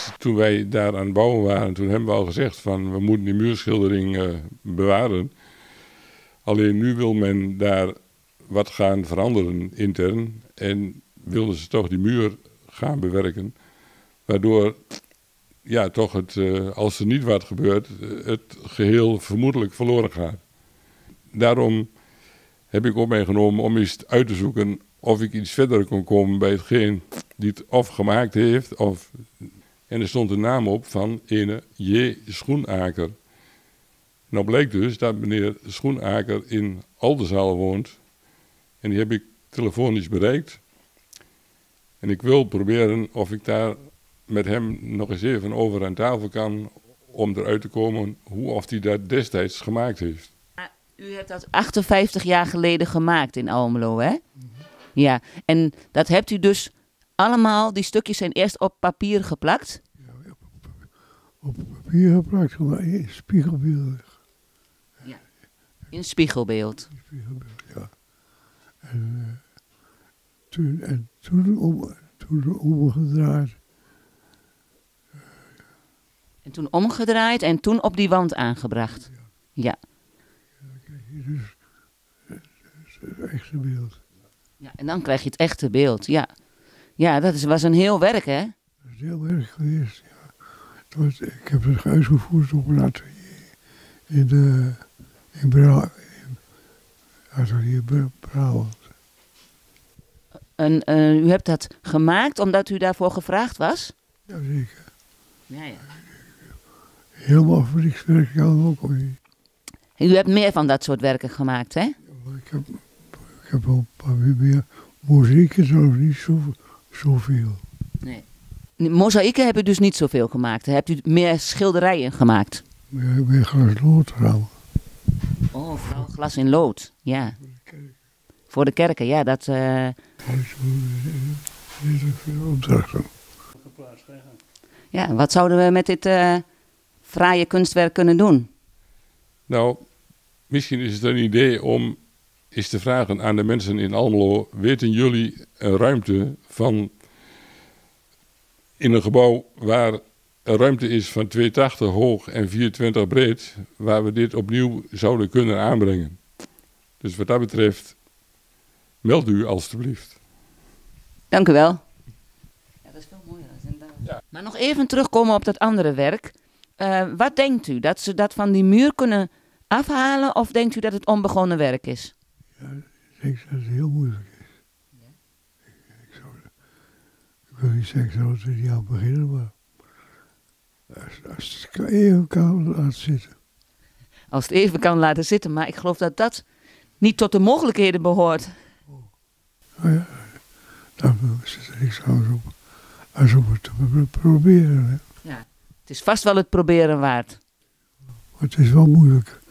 destijds, toen wij daar aan het bouwen waren, toen hebben we al gezegd van we moeten die muurschildering bewaren. Alleen nu wil men daar wat gaan veranderen intern en wilden ze toch die muur gaan bewerken. Waardoor, ja, toch als er niet wat gebeurt, het geheel vermoedelijk verloren gaat. Daarom heb ik op mij genomen om eens uit te zoeken of ik iets verder kon komen bij hetgeen die het of gemaakt heeft. En er stond een naam op van ene J. Schoenaker. Nou bleek dus dat meneer Schoenaker in Oldenzaal woont. En die heb ik telefonisch bereikt. En ik wil proberen of ik daar met hem nog eens even over aan tafel kan om eruit te komen of hij dat destijds gemaakt heeft. U hebt dat 58 jaar geleden gemaakt in Almelo, hè? Ja, en dat hebt u dus allemaal, die stukjes zijn eerst op papier geplakt? Ja, op papier geplakt, maar in spiegelbeeld. Ja, in spiegelbeeld. Ja. En toen omgedraaid. En toen omgedraaid en toen op die wand aangebracht. Ja. Dan krijg je dus het echte beeld. Ja, en dan krijg je het echte beeld, ja. Ja, dat was een heel werk, hè? Dat is heel erg geweest, ja. Ik heb het uitgevoerd op een atelier in Brabant. En u hebt dat gemaakt omdat u daarvoor gevraagd was? Jazeker. Ja, ja. Helemaal fabriekswerk kan ook niet. U hebt meer van dat soort werken gemaakt, hè? Ik heb wel een paar meer mozaïeken, nog niet zoveel. Nee. Mozaïeken heb u dus niet zoveel gemaakt. Hebt u meer schilderijen gemaakt? Meer glasloodramen. Oh, vooral glas in lood, ja. Voor de kerken, ja, dat... Ja, wat zouden we met dit fraaie kunstwerk kunnen doen? Nou, misschien is het een idee om eens te vragen aan de mensen in Almelo: weten jullie een ruimte in een gebouw waar een ruimte is van 2,80 hoog en 4,20 breed, waar we dit opnieuw zouden kunnen aanbrengen? Dus wat dat betreft, meld u alstublieft. Dank u wel. Ja, dat is veel mooier. Ja. Maar nog even terugkomen op dat andere werk. Wat denkt u? Dat ze dat van die muur kunnen afhalen of denkt u dat het onbegonnen werk is? Ja, ik denk dat het heel moeilijk is. Ja. Ik wil niet zeggen dat we er niet aan beginnen, maar als het even kan laten zitten. Als het even kan laten zitten, maar ik geloof dat dat niet tot de mogelijkheden behoort. Nou ja, dan zit er niks anders op als om het te proberen. Hè. Ja, het is vast wel het proberen waard. Maar het is wel moeilijk.